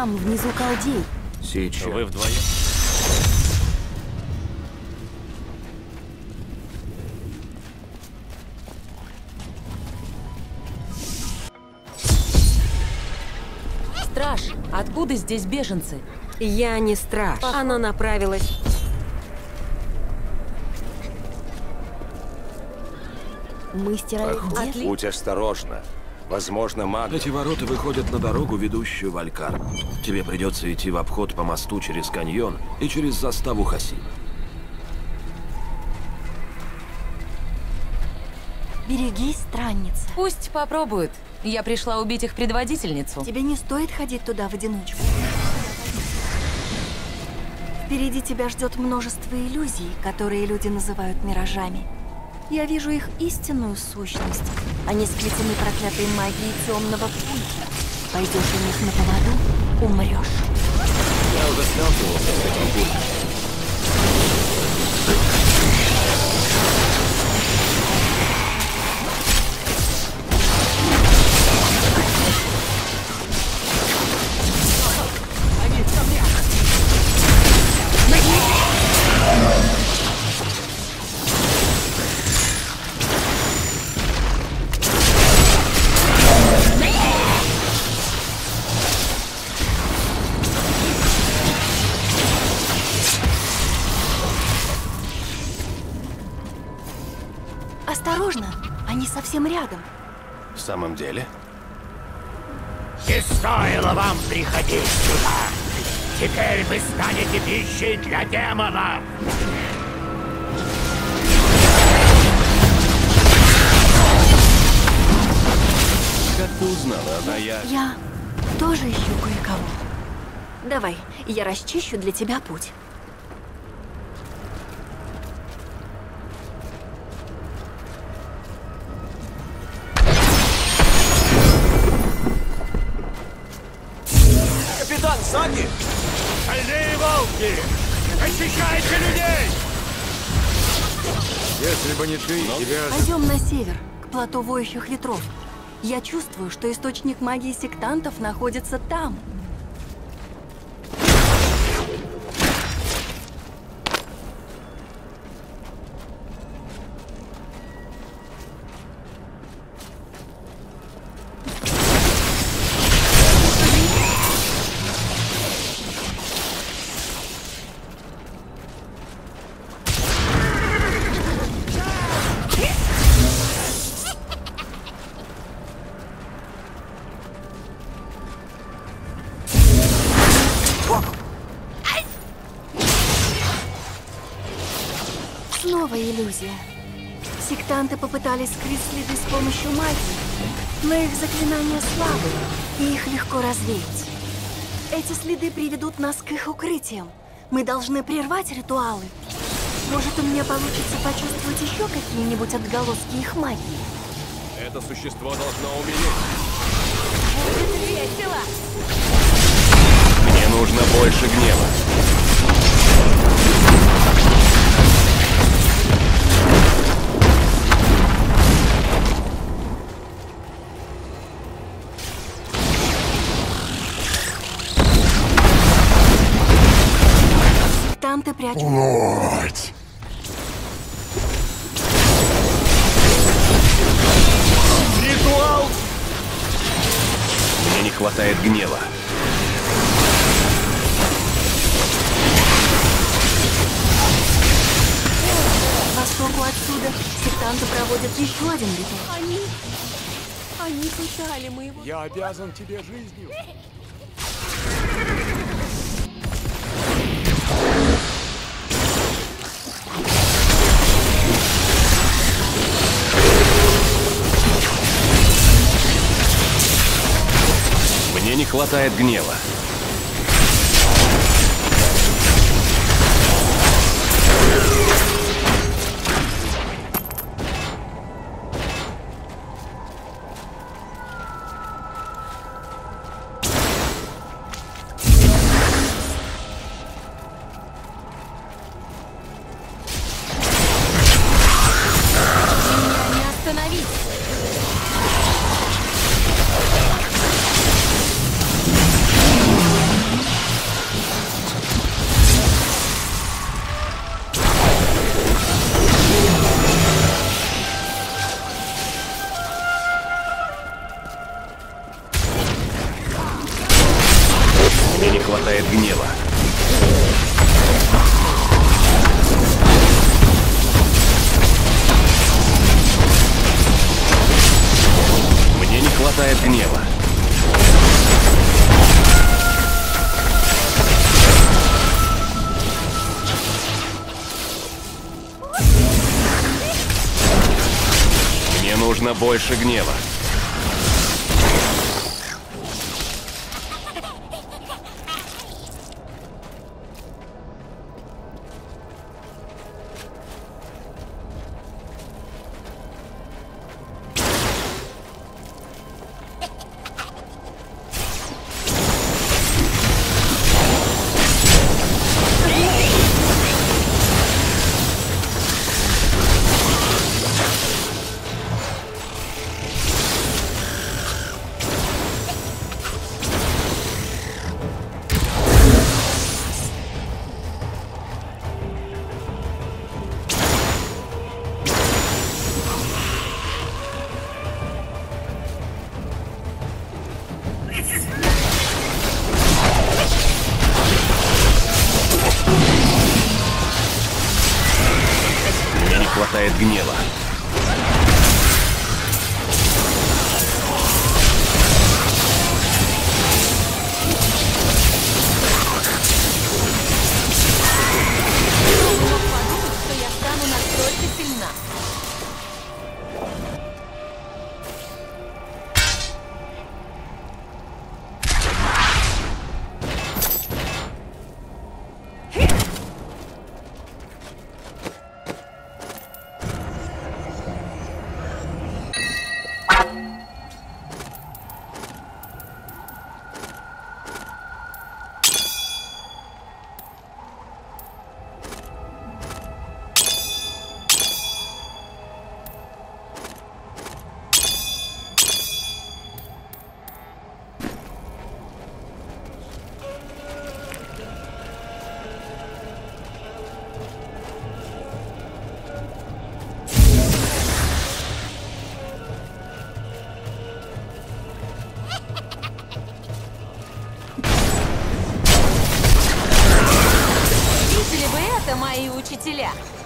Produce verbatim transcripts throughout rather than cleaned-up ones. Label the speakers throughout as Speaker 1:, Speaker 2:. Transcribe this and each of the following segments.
Speaker 1: Там внизу колдей.
Speaker 2: Сейчас.
Speaker 3: Вы вдвоем?
Speaker 1: Страж, откуда здесь беженцы?
Speaker 4: Я не страж. Она направилась.
Speaker 1: Мастера их где?
Speaker 4: Отли-
Speaker 2: Будь осторожна. Возможно, маг...
Speaker 5: Эти ворота выходят на дорогу, ведущую в Алькар. Тебе придется идти в обход по мосту через каньон и через заставу Хасим.
Speaker 1: Берегись, странница.
Speaker 6: Пусть попробуют. Я пришла убить их предводительницу.
Speaker 1: Тебе не стоит ходить туда в одиночку. Впереди тебя ждет множество иллюзий, которые люди называют миражами. Я вижу их истинную сущность. Они сплетены проклятой магией темного пути. Пойдешь у них на поводу — умрешь.
Speaker 3: Я уже сталкивался с этим курсом.
Speaker 1: Осторожно, они совсем рядом.
Speaker 2: В самом деле?
Speaker 7: Не стоило вам приходить сюда. Теперь вы станете пищей для демонов.
Speaker 2: Как ты узнала, она я...
Speaker 1: Я тоже ищу кое-кого. Давай, я расчищу для тебя путь.
Speaker 5: Капитан, сзади!
Speaker 7: Стальные волки! Защищайте людей!
Speaker 8: Если бы не ты, тебя...
Speaker 1: Пойдем на север, к плато воющих ветров. Я чувствую, что источник магии сектантов находится там. Снова иллюзия. Сектанты попытались скрыть следы с помощью магии, но их заклинания слабые, и их легко развеять. Эти следы приведут нас к их укрытиям. Мы должны прервать ритуалы. Может, у меня получится почувствовать еще какие-нибудь отголоски их магии.
Speaker 3: Это существо должно умереть.
Speaker 6: Весело!
Speaker 2: Мне нужно больше гнева.
Speaker 1: Сектанты прячут...
Speaker 8: Лорд!
Speaker 2: Ритуал! Мне не хватает гнева.
Speaker 1: К востоку отсюда сектанты проводят еще один ритуал.
Speaker 4: Они... Они пытали моего...
Speaker 8: Я обязан тебе жизнью.
Speaker 2: Мне не хватает гнева.
Speaker 6: Не остановить!
Speaker 2: хватает гнева. Мне нужно больше гнева. Мне не хватает гнева.
Speaker 6: Что я стану настолько сильна. Видели бы это мои учителя?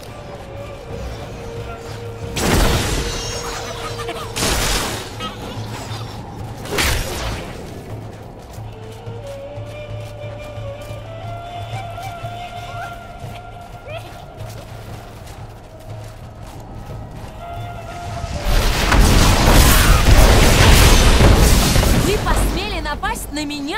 Speaker 6: Вы посмели напасть на меня?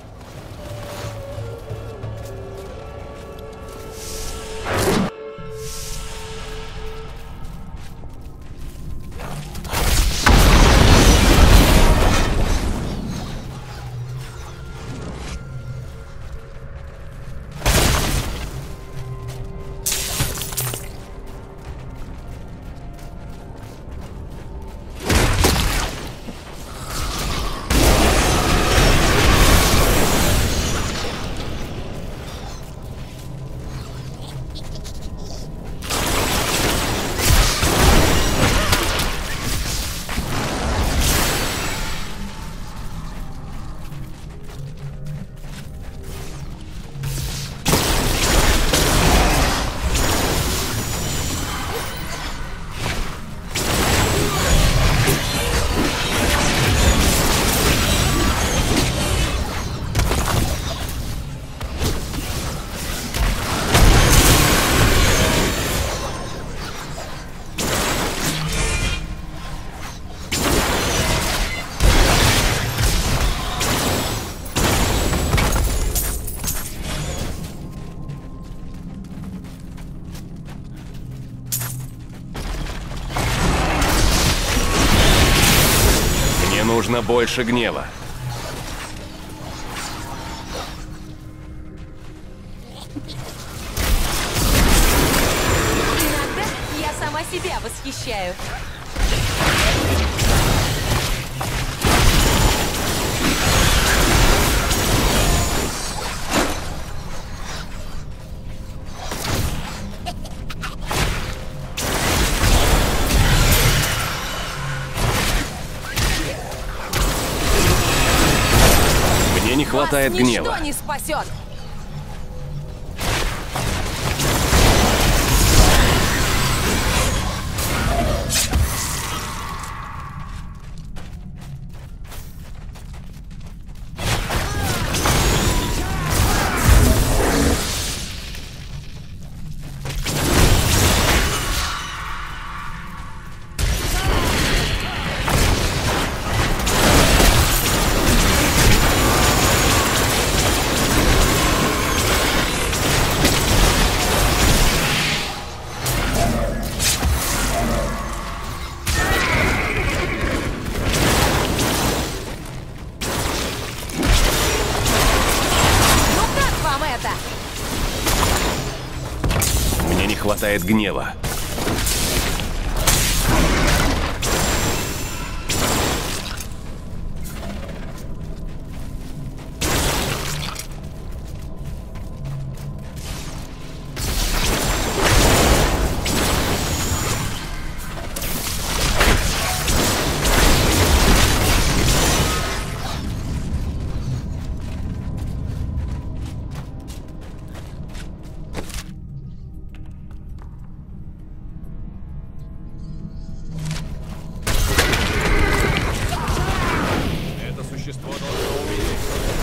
Speaker 2: Мне нужно больше гнева.
Speaker 6: Иногда я сама себя восхищаю.
Speaker 2: Мне не хватает
Speaker 6: Вас
Speaker 2: гнева.
Speaker 6: ничто не спасет.
Speaker 2: хватает гнева.
Speaker 3: Существо должно умереть.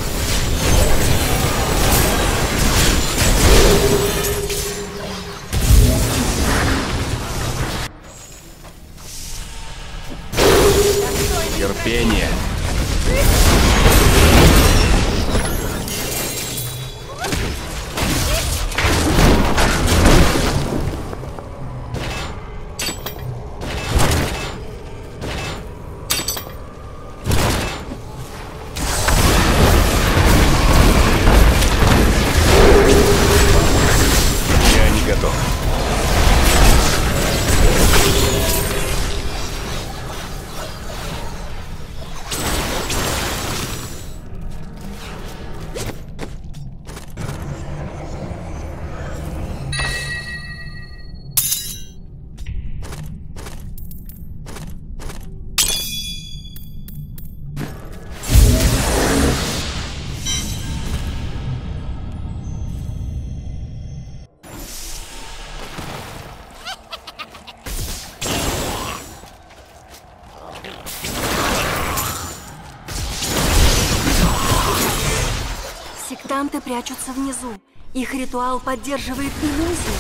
Speaker 2: Терпение. Я не готов.
Speaker 1: Сектанты прячутся внизу. Их ритуал поддерживает иллюзию.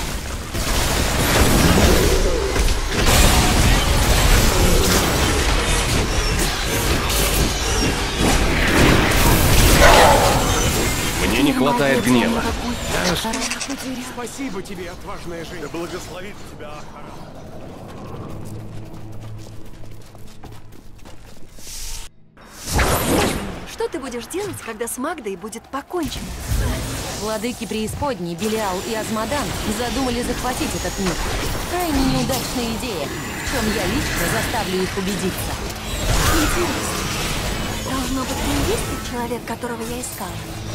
Speaker 2: Мне не хватает гнева.
Speaker 8: Спасибо тебе, отважная женщина. Да благословит тебя Ахара.
Speaker 1: Что ты будешь делать, когда с Магдой будет покончено?
Speaker 6: Владыки преисподней, Белиал и Азмодан задумали захватить этот мир. Крайне неудачная идея, в чем я лично заставлю их убедиться.
Speaker 1: Интересно. Должно быть, ты и есть тот человек, которого я искала.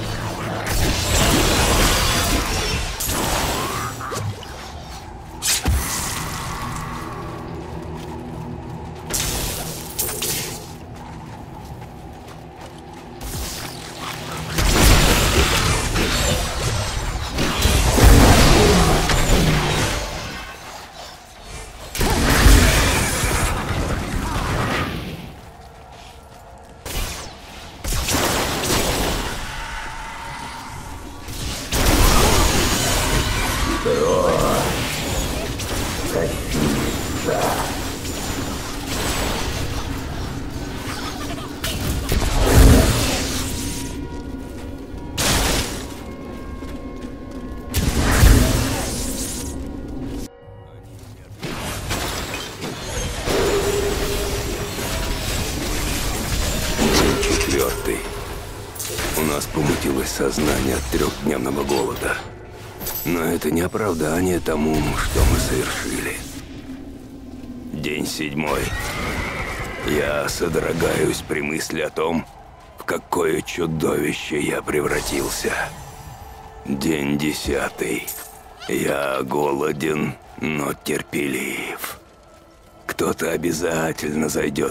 Speaker 9: Четвертый. У нас помутилось сознание от трехдневного голода. Но это не оправдание тому, что мы совершили. День седьмой. Я содрогаюсь при мысли о том, в какое чудовище я превратился. День десятый. Я голоден, но терпелив. Кто-то обязательно зайдет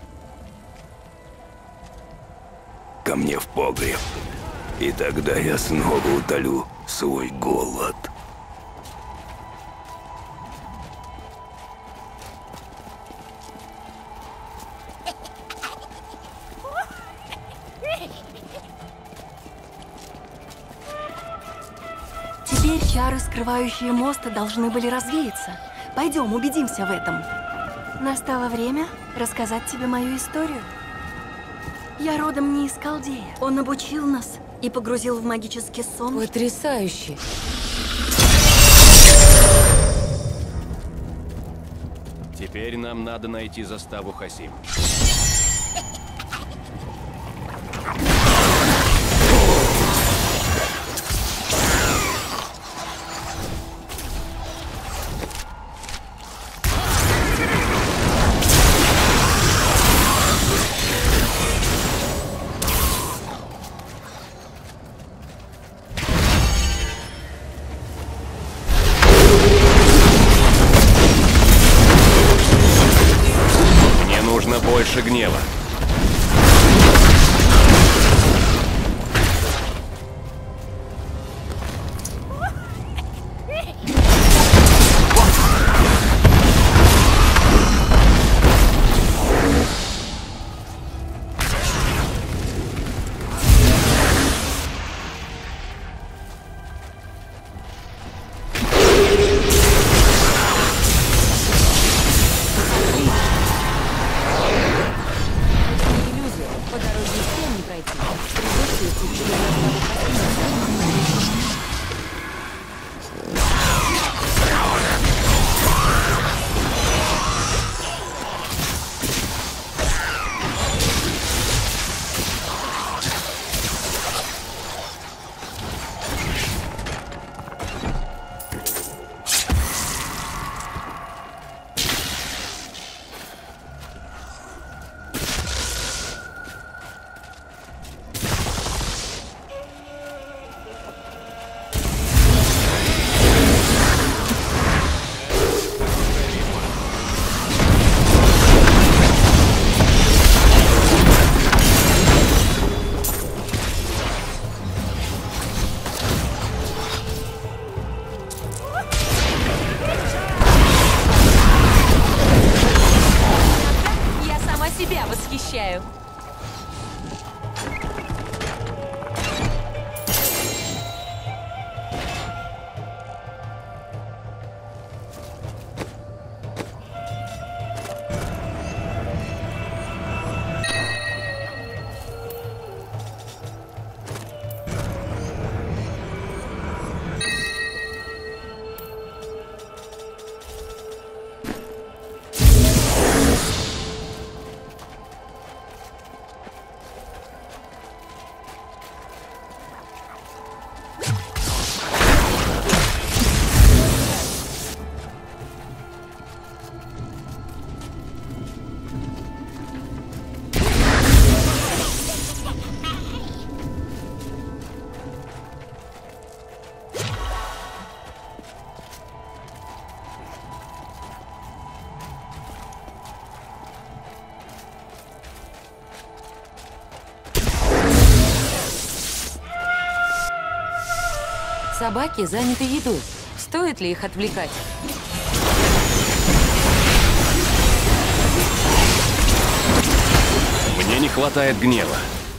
Speaker 9: ко мне в погреб. И тогда я снова утолю свой голод.
Speaker 1: Теперь чары, скрывающие мост, должны были развеяться. Пойдем, убедимся в этом. Настало время рассказать тебе мою историю. Я родом не из Халдея. Он обучил нас и погрузил в магический сон.
Speaker 4: Потрясающе.
Speaker 2: Теперь нам надо найти заставу Хасим. Больше гнева.
Speaker 6: Восхищаю. Собаки заняты едой. Стоит ли их отвлекать?
Speaker 2: Мне не хватает гнева.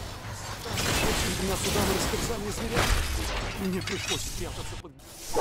Speaker 8: Мне пришлось спрятаться под...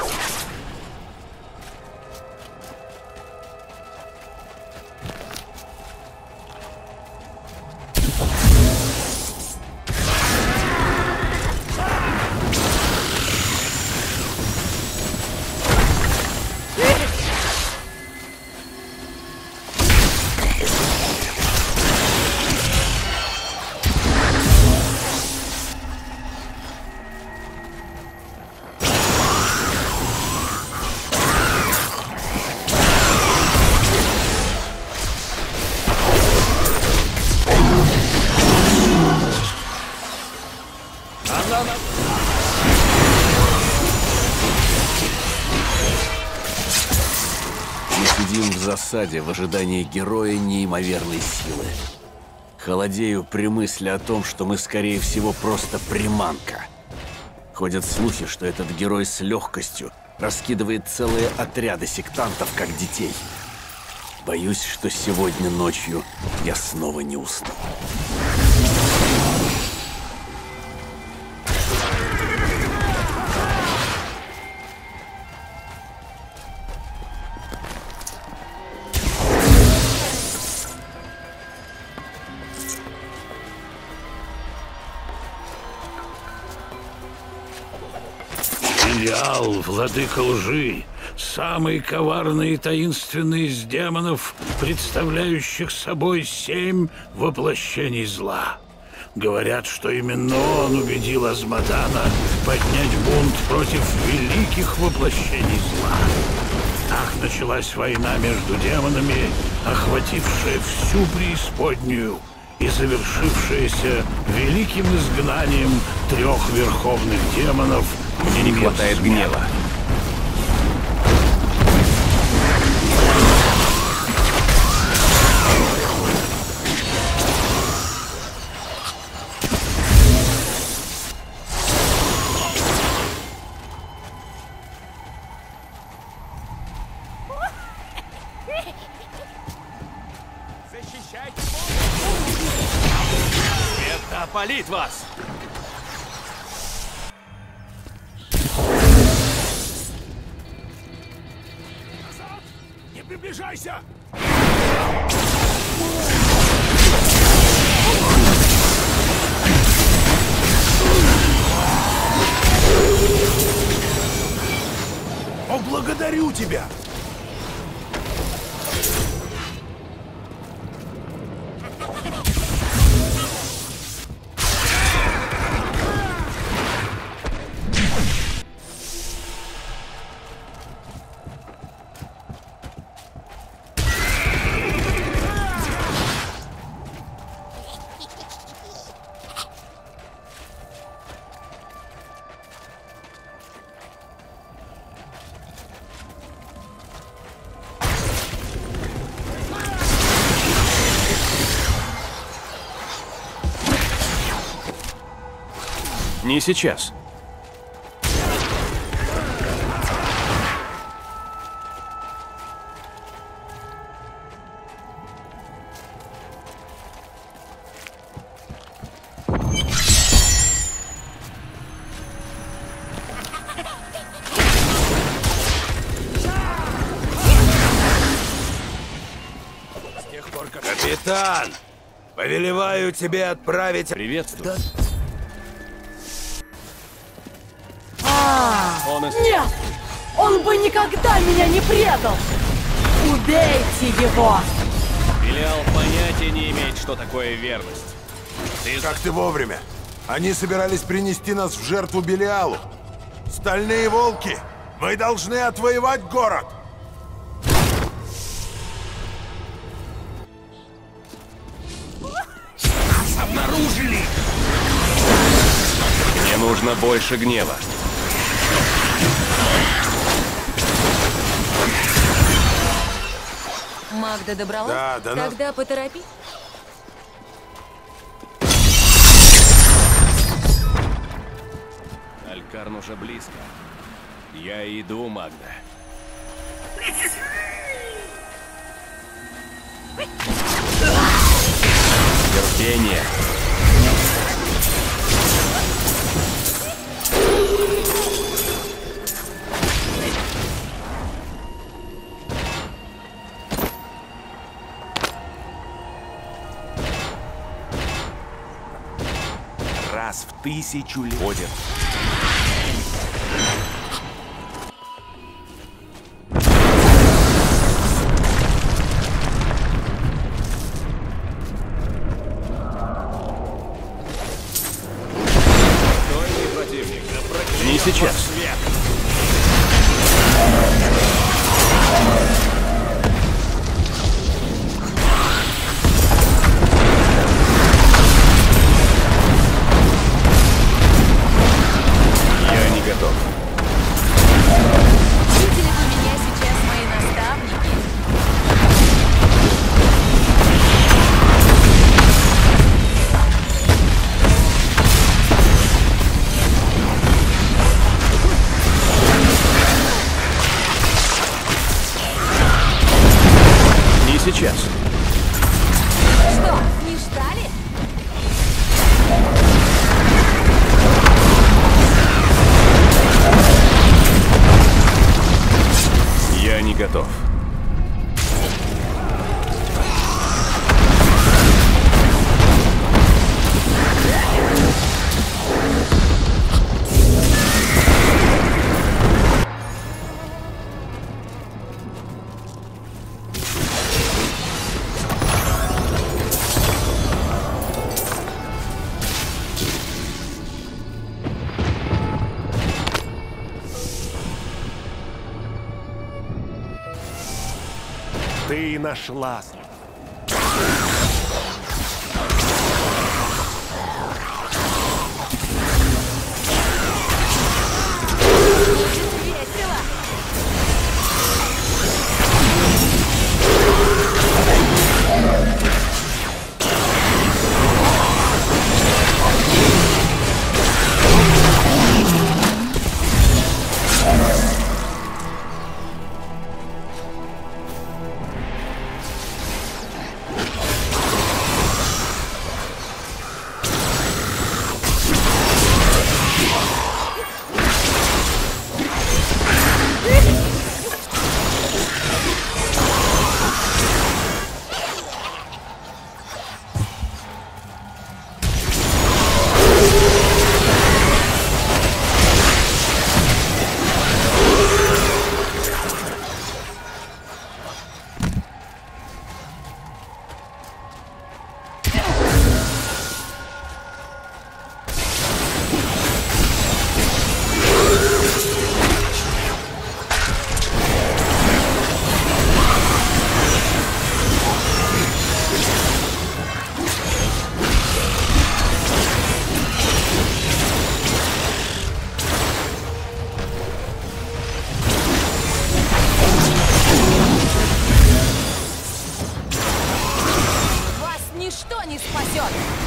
Speaker 5: Сидим в засаде в ожидании героя неимоверной силы. Холодею при мысли о том, что мы, скорее всего, просто приманка. Ходят слухи, что этот герой с легкостью раскидывает целые отряды сектантов, как детей. Боюсь, что сегодня ночью я снова не усну.
Speaker 7: Белиал, владыка лжи, самый коварный и таинственный из демонов, представляющих собой семь воплощений зла. Говорят, что именно он убедил Азмодана поднять бунт против великих воплощений зла. Так началась война между демонами, охватившая всю преисподнюю и завершившаяся великим изгнанием трех верховных демонов.
Speaker 2: Мне не хватает гнева. Это опалит вас!
Speaker 8: Не приближайся! О, благодарю тебя!
Speaker 2: Не сейчас.
Speaker 9: Капитан! Повелеваю тебе отправить...
Speaker 2: Приветствую. Он из...
Speaker 1: Нет! Он бы никогда меня не предал! Убейте его!
Speaker 2: Белиал понятия не имеет, что такое верность. Ты...
Speaker 8: Как ты вовремя! Они собирались принести нас в жертву Белиалу. Стальные волки! Мы должны отвоевать город!
Speaker 9: Обнаружили!
Speaker 2: Мне нужно больше гнева.
Speaker 6: Магда добралась?
Speaker 8: Да, да, нас-
Speaker 6: Тогда поторопи.
Speaker 2: Алькарн уже близко. Я иду, Магда. Терпение.
Speaker 9: Раз в тысячу лет.
Speaker 2: Будет. Достойный противник. Не сейчас. Я не готов.
Speaker 6: Видели бы меня сейчас мои наставники?
Speaker 2: Не сейчас.
Speaker 6: Что, не ждали?
Speaker 2: Я не готов.
Speaker 8: Ты нашла.
Speaker 6: Весело. ничто не спасет!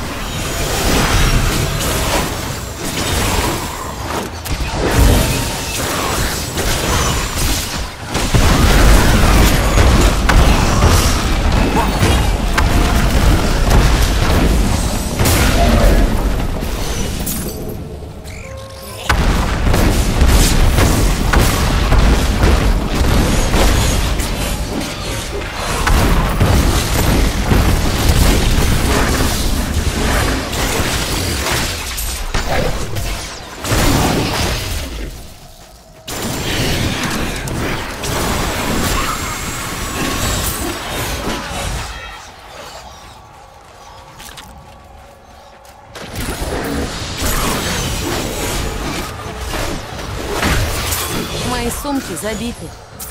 Speaker 6: Мои сумки забиты.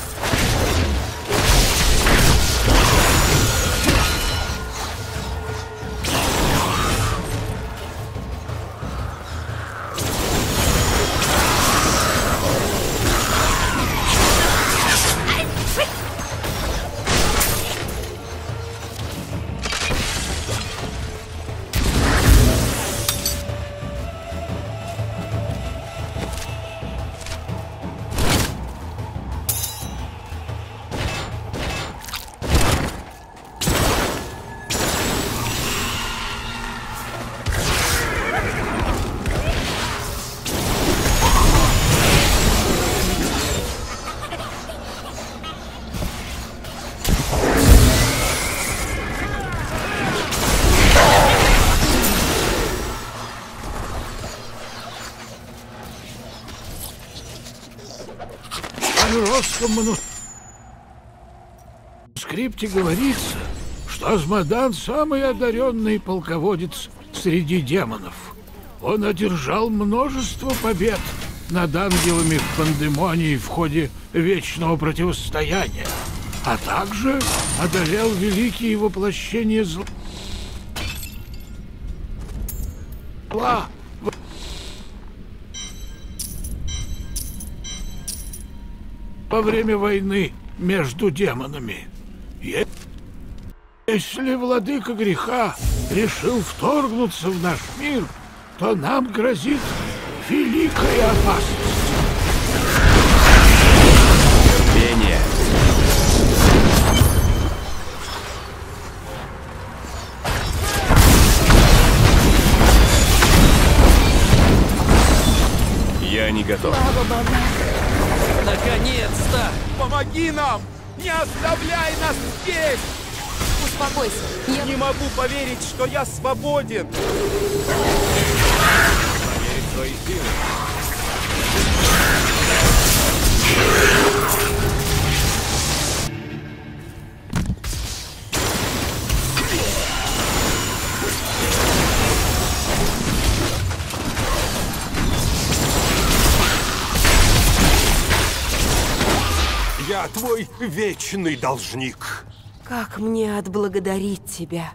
Speaker 7: В русском манускрипте говорится, что Азмодан — самый одаренный полководец среди демонов. Он одержал множество побед над ангелами в Пандемонии в ходе вечного противостояния, а также одолел великие воплощения зла во время войны между демонами. Если владыка греха решил вторгнуться в наш мир, то нам грозит великая опасность.
Speaker 2: Терпение. Я не готов.
Speaker 3: Наконец-то! Помоги нам! Не оставляй нас здесь!
Speaker 6: Успокойся. Я...
Speaker 3: Не могу поверить, что я свободен! Поверить в свои силы. Я твой вечный должник.
Speaker 4: Как мне отблагодарить тебя?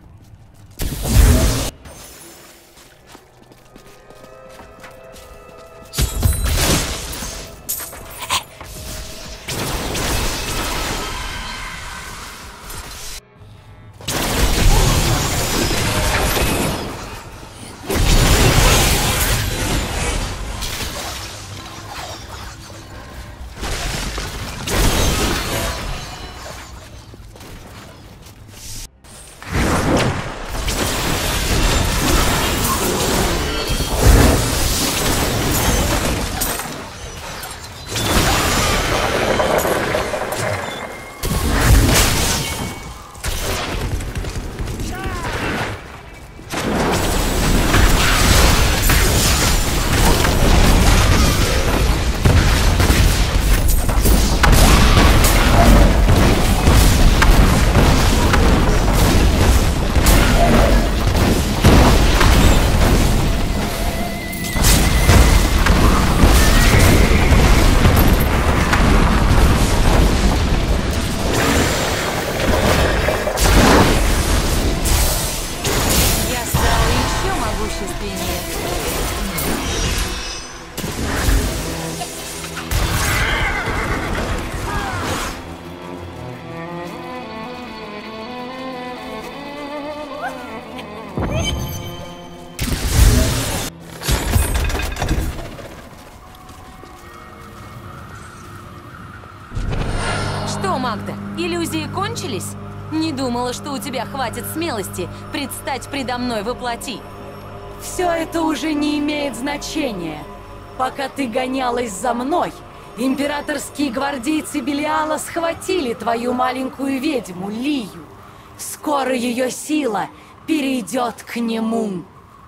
Speaker 6: Что, Магда, иллюзии кончились? Не думала, что у тебя хватит смелости предстать предо мной воплоти.
Speaker 10: Все это уже не имеет значения. Пока ты гонялась за мной, императорские гвардейцы Белиала схватили твою маленькую ведьму Лию. Скоро ее сила перейдет к нему.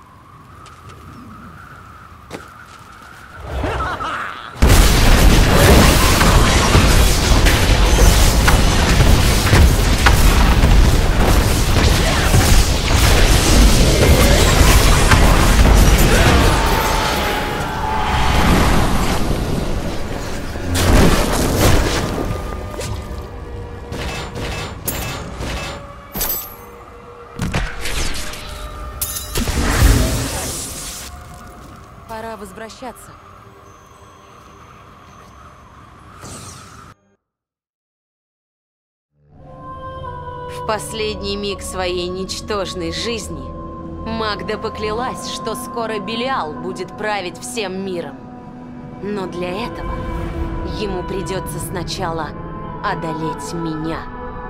Speaker 6: Пора возвращаться. В последний миг своей ничтожной жизни Магда поклялась, что скоро Белиал будет править всем миром. Но для этого ему придется сначала одолеть меня.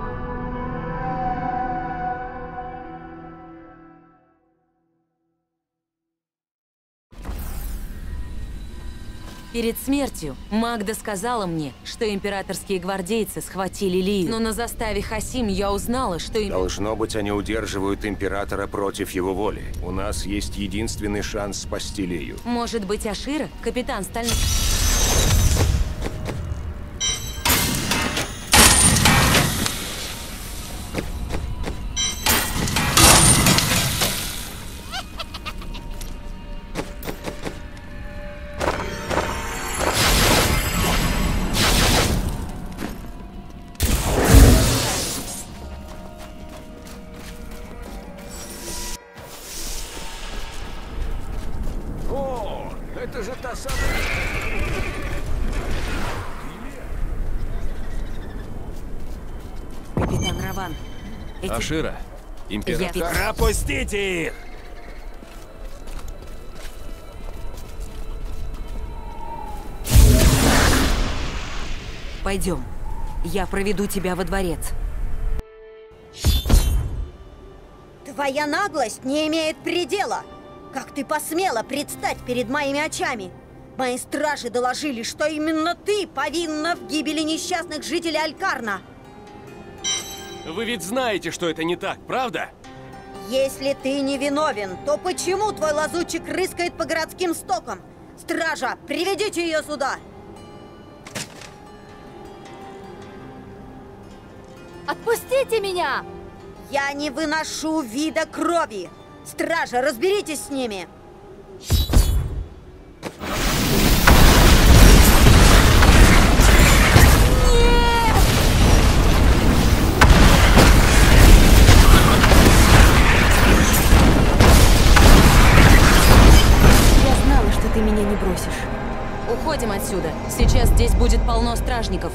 Speaker 6: Перед смертью Магда сказала мне, что императорские гвардейцы схватили Лию. Но на заставе Хасим я узнала, что... Им...
Speaker 9: Должно быть, они удерживают императора против его воли. У нас есть единственный шанс спасти Лию.
Speaker 6: Может быть, Ашира? Капитан Стальных...
Speaker 9: Это же та самая...
Speaker 6: Капитан Раван. Эти...
Speaker 2: Ашира, император...
Speaker 6: Я...
Speaker 9: Пропустите их!
Speaker 6: Пойдем. Я проведу тебя во дворец.
Speaker 11: Твоя наглость не имеет предела! Как ты посмела предстать перед моими очами? Мои стражи доложили, что именно ты повинна в гибели несчастных жителей Алькарна.
Speaker 2: Вы ведь знаете, что это не так, правда?
Speaker 11: Если ты не виновен, то почему твой лазутчик рыскает по городским стокам? Стража, приведите ее сюда!
Speaker 1: Отпустите меня!
Speaker 11: Я не выношу вида крови! Стража, разберитесь с ними!
Speaker 6: Я знала, что ты меня не бросишь. Уходим отсюда. Сейчас здесь будет полно стражников.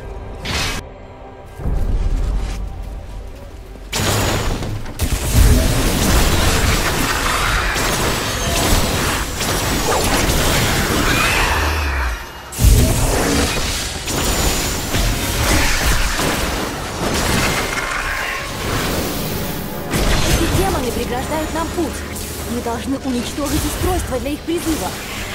Speaker 1: Преграждают нам путь. Мы должны уничтожить устройство для их призыва.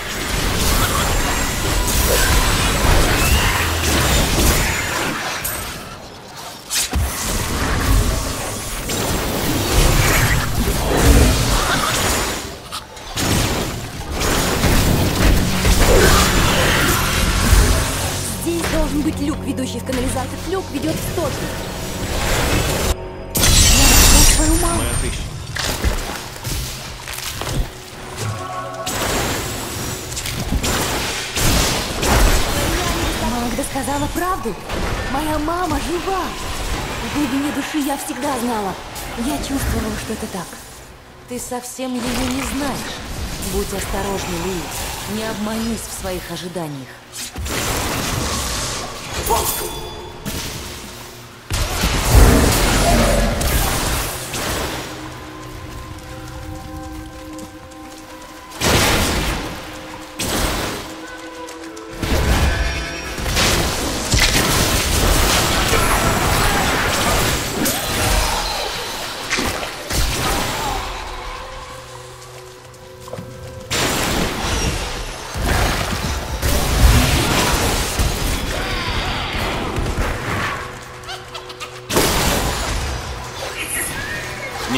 Speaker 1: Здесь должен быть люк, ведущий в канализацию. Люк ведет в стоки. Я нашла свою маму.
Speaker 2: Мы отыщем.
Speaker 1: Магда сказала правду. Моя мама жива. В глубине души я всегда знала. Я чувствовала, что это так.
Speaker 6: Ты совсем ее не знаешь. Будь осторожна, Лия. Не обманись в своих ожиданиях.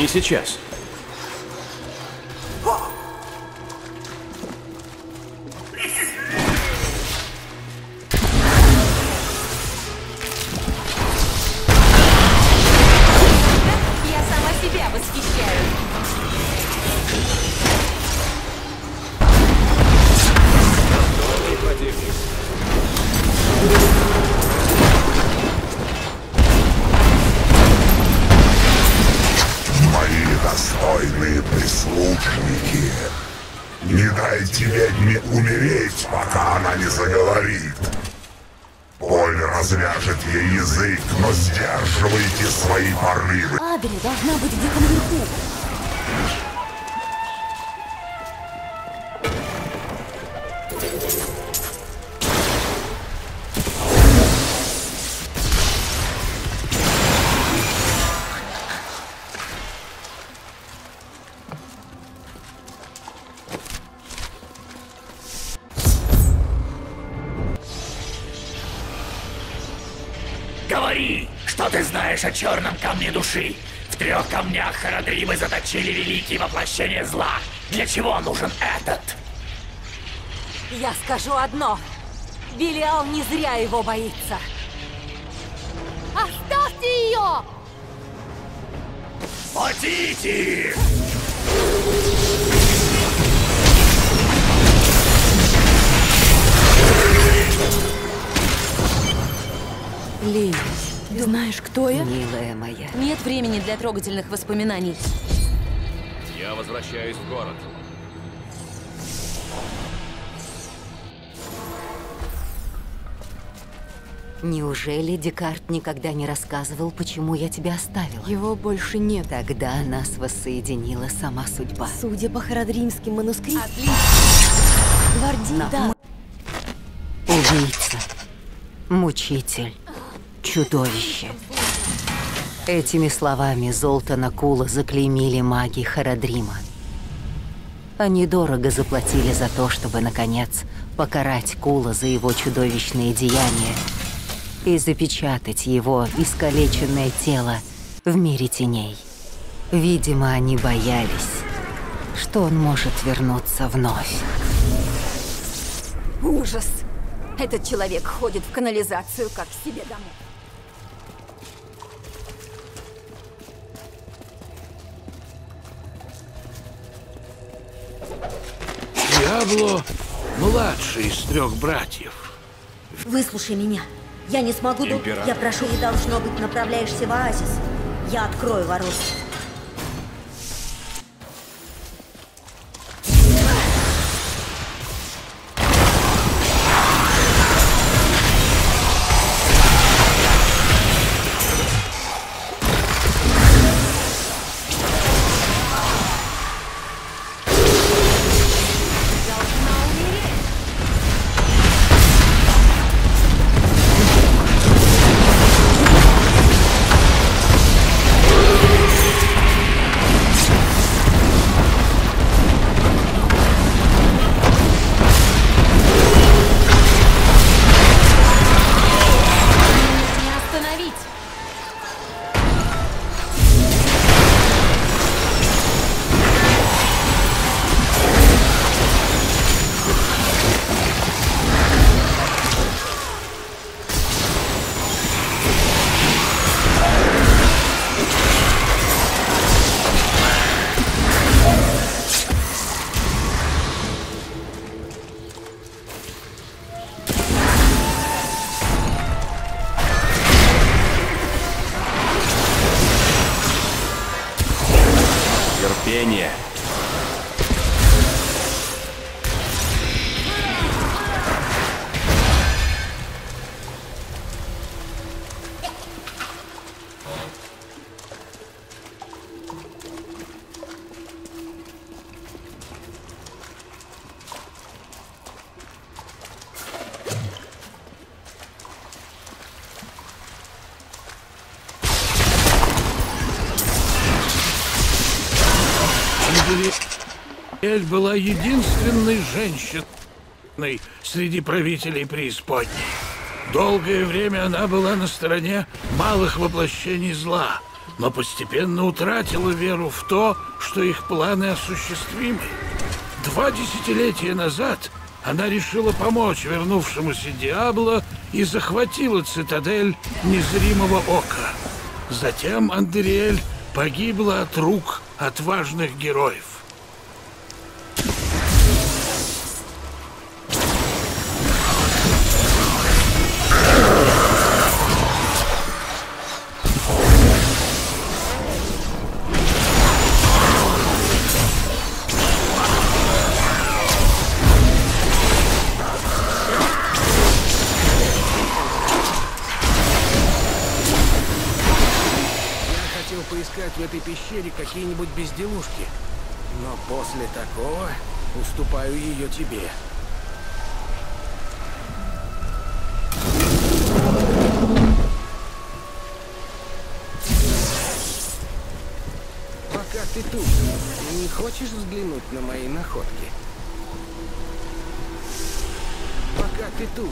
Speaker 2: сейчас.
Speaker 6: Я сама себя восхищаю.
Speaker 2: Готовый противник.
Speaker 12: Мои достойные прислужники, не дайте ведьме умереть, пока она не заговорит. Боль развяжет ей язык, но сдерживайте свои порывы.
Speaker 10: Абель должна быть где-то наверху.
Speaker 13: Говори, что ты знаешь о черном камне души. В трех камнях Харадримы заточили великие воплощения зла. Для чего нужен этот?
Speaker 10: Я скажу одно. Белиал не зря его боится. Оставьте ее!
Speaker 13: Хотите!
Speaker 10: Ли, ты знаешь, кто я?
Speaker 4: Милая моя.
Speaker 6: Нет времени для трогательных воспоминаний.
Speaker 2: Я возвращаюсь в город.
Speaker 4: Неужели Декарт никогда не рассказывал, почему я тебя оставила? Его больше нет. Тогда нас воссоединила сама судьба.
Speaker 10: Судя по харадримским манускриптам.
Speaker 4: Отлично.
Speaker 10: Гвардии, да.
Speaker 4: Убийца. Мучитель. Чудовище. Этими словами Золтана Кула заклеймили маги Харадрима. Они дорого заплатили за то, чтобы, наконец, покарать Кула за его чудовищные деяния и запечатать его искалеченное тело в мире теней. Видимо, они боялись, что он может вернуться вновь.
Speaker 1: Ужас! Этот человек ходит в канализацию, как к себе домой.
Speaker 7: Диабло младший из трех братьев.
Speaker 11: Выслушай меня. Я не смогу... дол-
Speaker 2: Император.
Speaker 11: Я прошу, и должно быть, направляешься в оазис. Я открою ворота.
Speaker 2: Терпение.
Speaker 7: Эль была единственной женщиной среди правителей преисподней. Долгое время она была на стороне малых воплощений зла, но постепенно утратила веру в то, что их планы осуществимы. Два десятилетия назад она решила помочь вернувшемуся Диабло и захватила цитадель Незримого Ока. Затем Андериэль погибла от рук отважных героев.
Speaker 14: Поискать в этой пещере какие-нибудь безделушки. Но после такого уступаю ее тебе. Пока ты тут, не хочешь взглянуть на мои находки? Пока ты тут.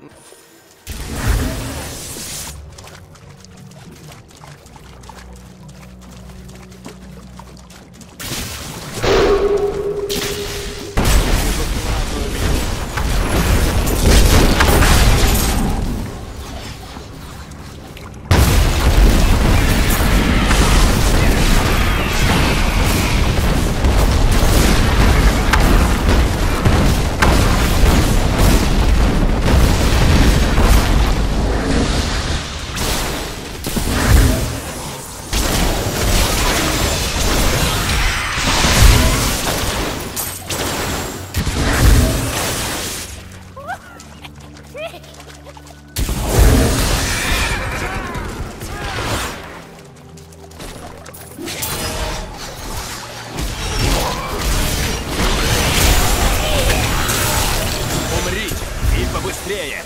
Speaker 2: Побыстрее!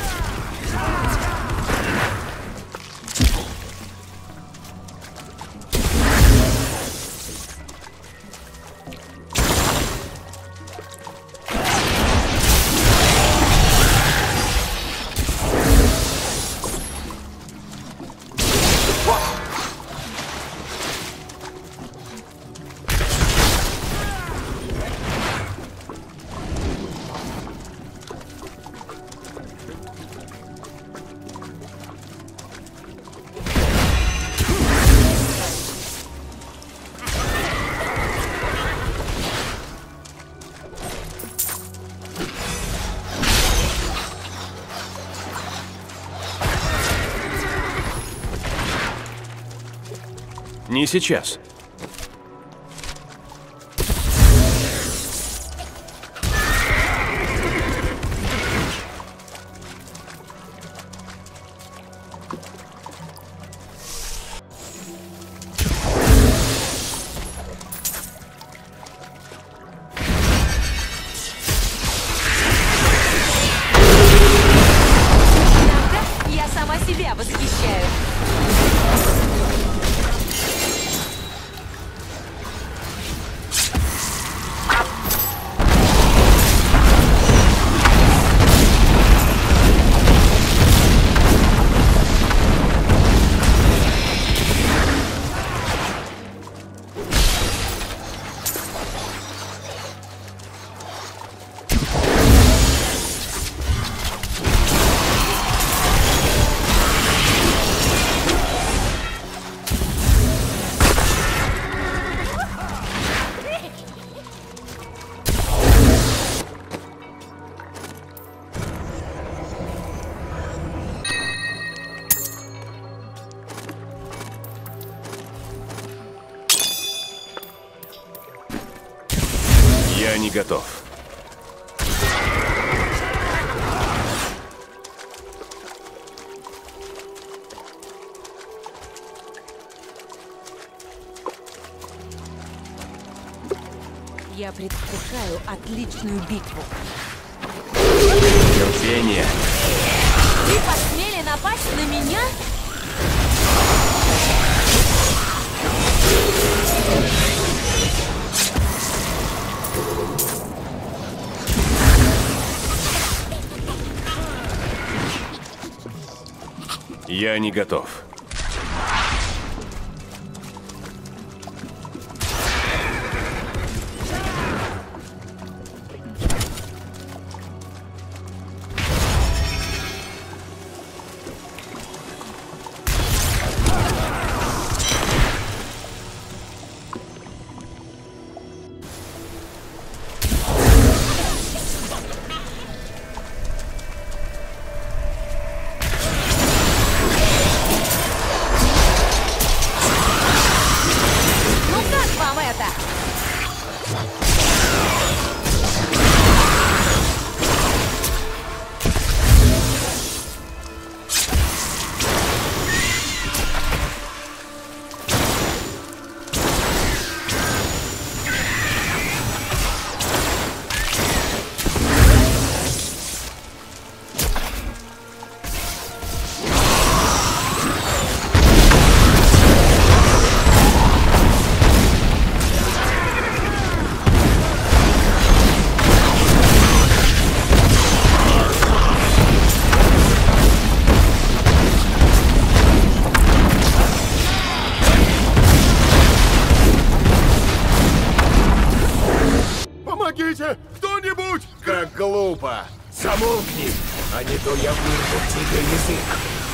Speaker 2: Не сейчас.
Speaker 6: Я сама себя восхищаю.
Speaker 2: Я не готов.
Speaker 6: Я предвкушаю отличную битву.
Speaker 2: Терпение.
Speaker 6: Вы посмели напасть на меня?
Speaker 2: Я не готов.
Speaker 3: Помогите! Кто-нибудь!
Speaker 14: Как глупо! Замолкни, а не то я вырву тебе язык.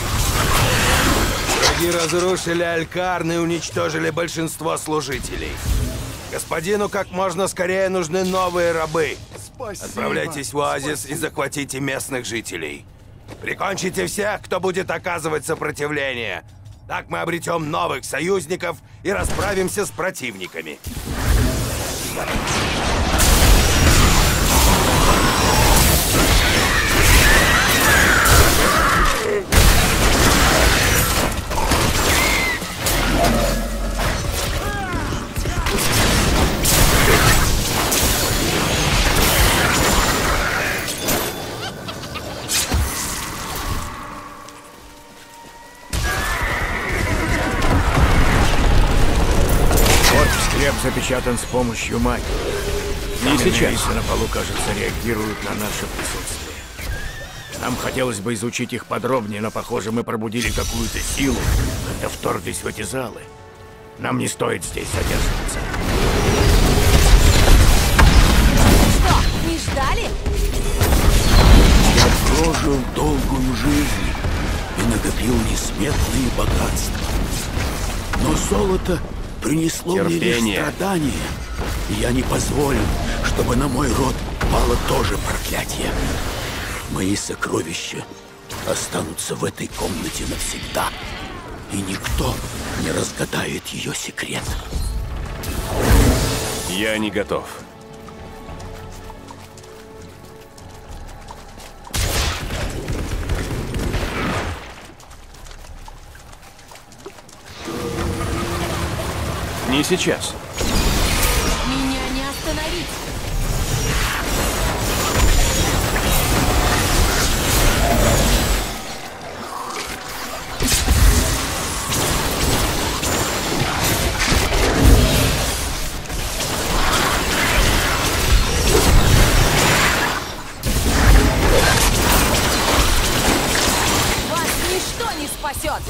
Speaker 15: Враги разрушили Алькарн и уничтожили большинство служителей. Господину как можно скорее нужны новые рабы.
Speaker 3: Спасибо.
Speaker 15: Отправляйтесь в оазис и захватите местных жителей. Прикончите всех, кто будет оказывать сопротивление. Так мы обретем новых союзников и расправимся с противниками.
Speaker 14: Скреп запечатан с помощью магии.
Speaker 2: Не сейчас.
Speaker 14: Лисы на полу, кажется, реагируют на наше присутствие. Нам хотелось бы изучить их подробнее, но, похоже, мы пробудили какую-то силу, когда вторглись в эти залы. Нам не стоит здесь задерживаться.
Speaker 16: Что, не ждали?
Speaker 17: Я прожил долгую жизнь и накопил несметные богатства. Но золото принесло мне лишь страдания, и я не позволю, чтобы на мой род пало тоже проклятие. Мои сокровища останутся в этой комнате навсегда, и никто не разгадает ее секрет.
Speaker 2: Я не готов. Не сейчас.
Speaker 16: Меня не остановить. Вас ничто не спасет.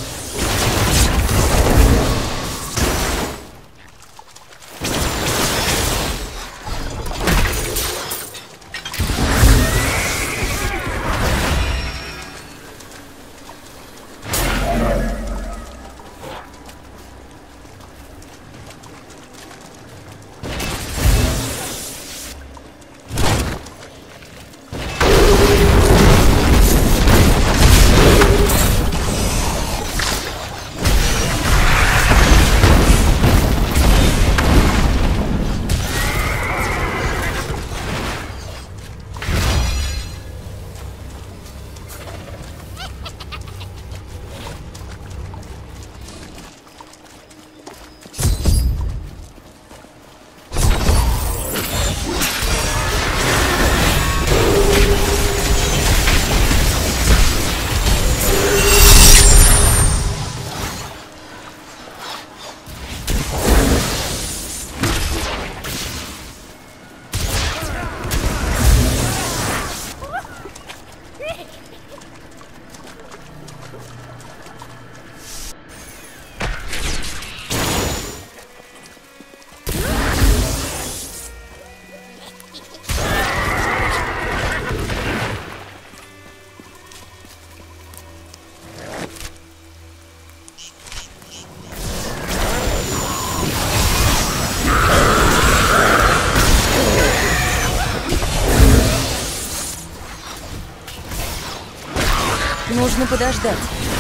Speaker 16: Нужно подождать.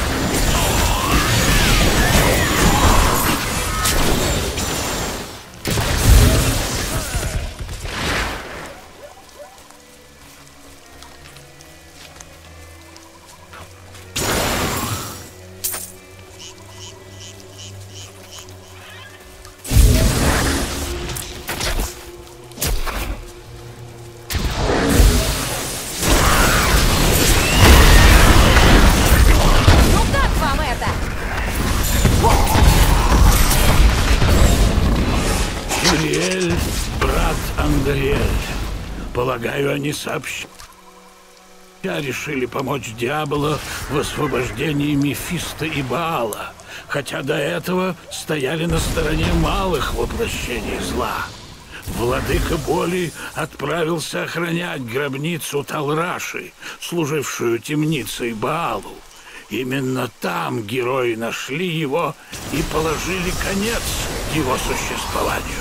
Speaker 7: Риэль, брат Андриэль. Полагаю, они сообщили. Решили помочь Диабло в освобождении Мефисто и Баала, хотя до этого стояли на стороне малых воплощений зла. Владыка Боли отправился охранять гробницу Талраши, служившую темницей Баалу. Именно там герои нашли его и положили конец его существованию.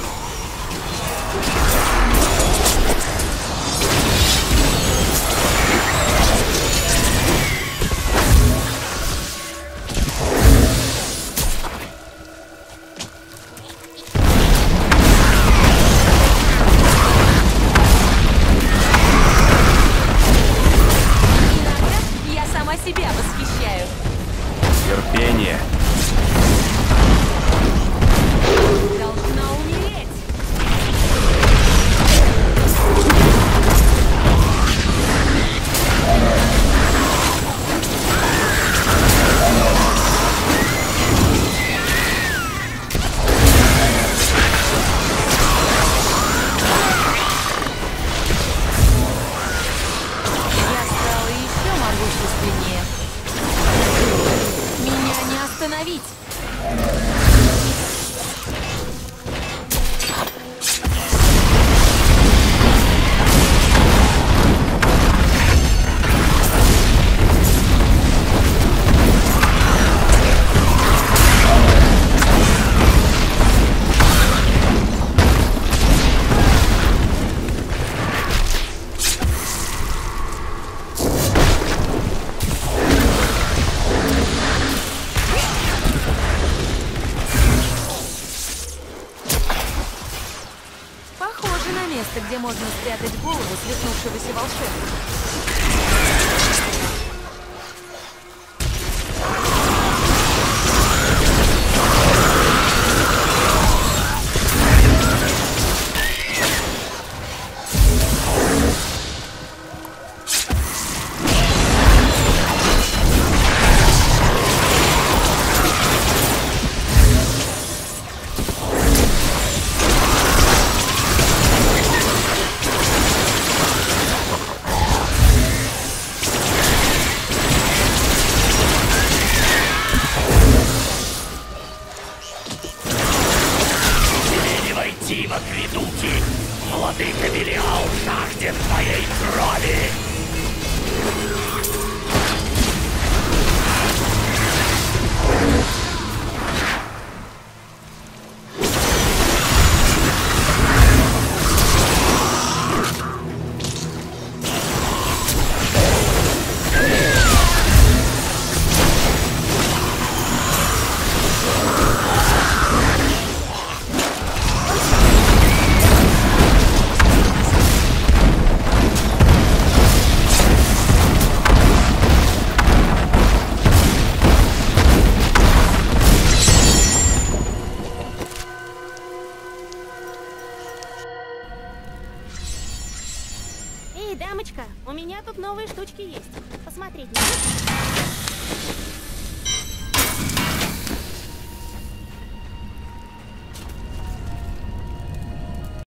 Speaker 16: Себя восхищаю.
Speaker 2: Терпение.
Speaker 16: Должна умереть. Я стала еще могущественнее. Меня не остановить. Похоже на место, где можно спрятать голову свихнувшегося волшебника.
Speaker 13: Войти в акведуки! Владыка Белиал жаждет твоей крови!
Speaker 18: Эй, дамочка, у меня тут новые штучки есть. Посмотреть не хочешь?